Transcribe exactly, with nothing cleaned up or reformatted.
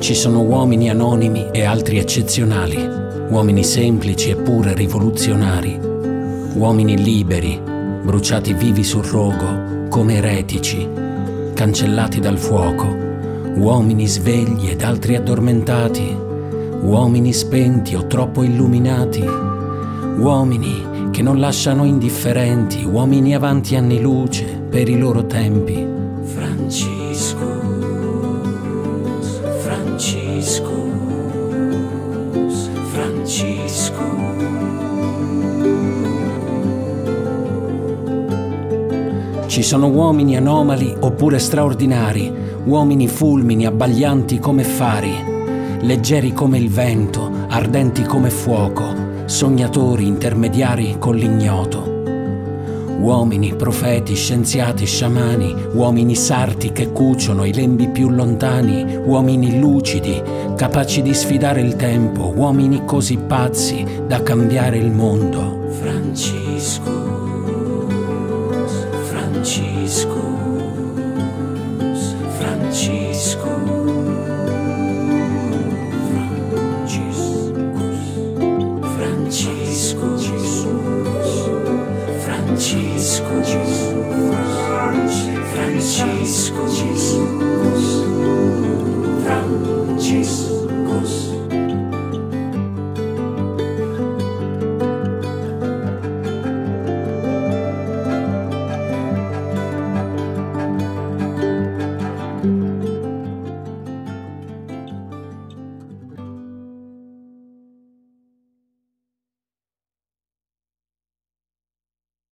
Ci sono uomini anonimi e altri eccezionali, uomini semplici eppure rivoluzionari, uomini liberi, bruciati vivi sul rogo come eretici, cancellati dal fuoco, uomini svegli ed altri addormentati, uomini spenti o troppo illuminati, uomini che non lasciano indifferenti, uomini avanti anni luce per i loro tempi. Francisco, Francisco, Francisco. Ci sono uomini anomali oppure straordinari, uomini fulmini abbaglianti come fari, leggeri come il vento, ardenti come fuoco, sognatori intermediari con l'ignoto. Uomini, profeti, scienziati, sciamani, uomini sarti che cuciono i lembi più lontani, uomini lucidi, capaci di sfidare il tempo, uomini così pazzi da cambiare il mondo. Francisco, Francisco.